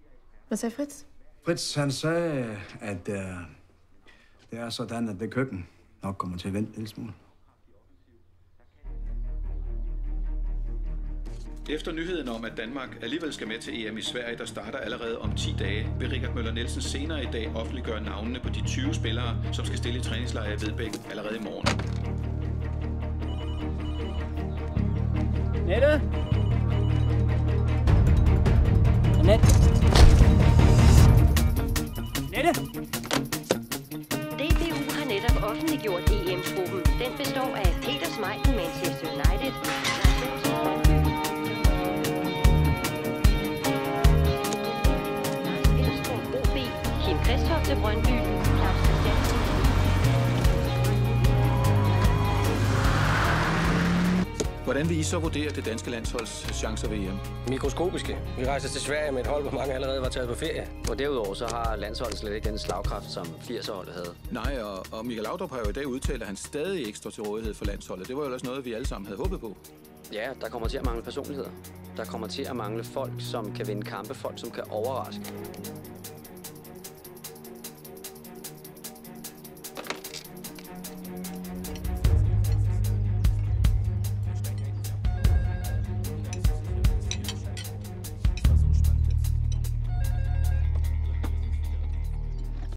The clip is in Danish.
Hvad sagde Fritz? Fritz, han sagde, at det er sådan, at det køkken nok kommer til at vente en lille smule. Efter nyheden om, at Danmark alligevel skal med til EM i Sverige, der starter allerede om 10 dage, vil Richard Møller Nielsen senere i dag offentliggøre navnene på de 20 spillere, som skal stille i træningslejr i Vedbæk allerede i morgen. Nette? Annette? Nette? DBU har netop offentliggjort EM-gruppen. Den består af Peter Schmeichel, Manchester United, Kim Christoph til Brøndby, Claus Christiansen. Hvordan vil I så vurdere det danske landsholds chancer ved EM? Mikroskopiske. Vi rejser til Sverige med et hold, hvor mange allerede var taget på ferie. Og derudover så har landsholdet slet ikke den slagkraft, som 80'er-holdet havde. Nej, og Michael Laudrup har jo i dag udtalt, at han stadig ikke står til rådighed for landsholdet. Det var jo også noget, vi alle sammen havde håbet på. Ja, der kommer til at mangle personligheder. Der kommer til at mangle folk, som kan vinde kampe, folk, som kan overraske.